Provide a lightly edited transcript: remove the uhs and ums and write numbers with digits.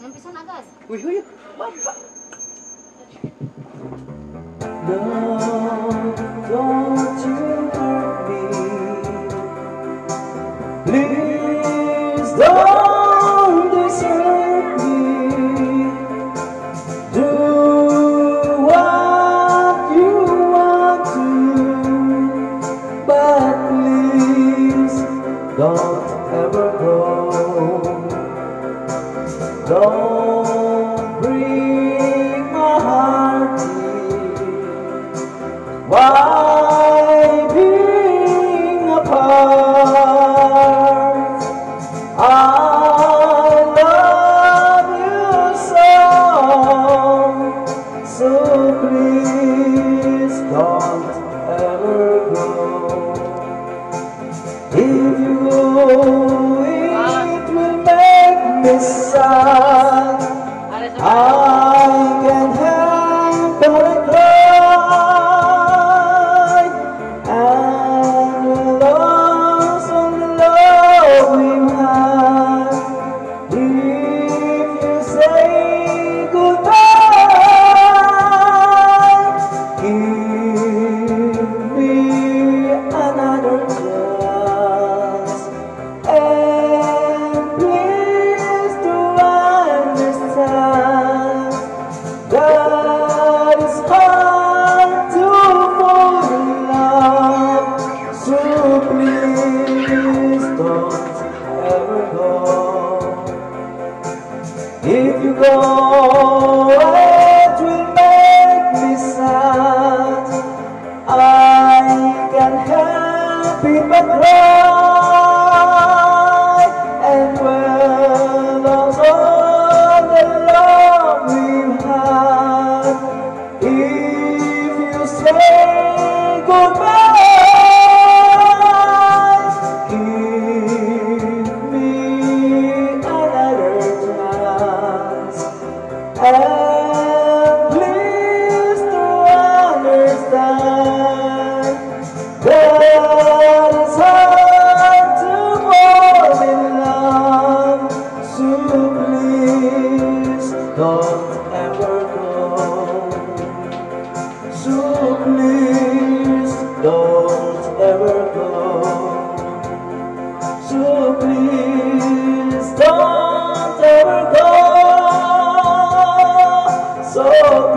Umpisan agad. Uy, uy. No, don't you hurt me. Please don't desert me. Do what you want to, but please don't ever go. Don't break my heart dear. Why being apart? I love you so please don't ever go. If you go, it will make me sad. I can't help but cry, and we're lost on the love we had. If you say goodbye, give me another chance, and please do understand that it's hard to fall in love. So please don't ever go. If you go, it will make me sad. I can't help it but cry, and we're lost all the love we've had. If you say goodbye, give me another chance, and please to understand that it's hard to fall in love. So please don't ever go. So please don't ever go. So please don't ever go. So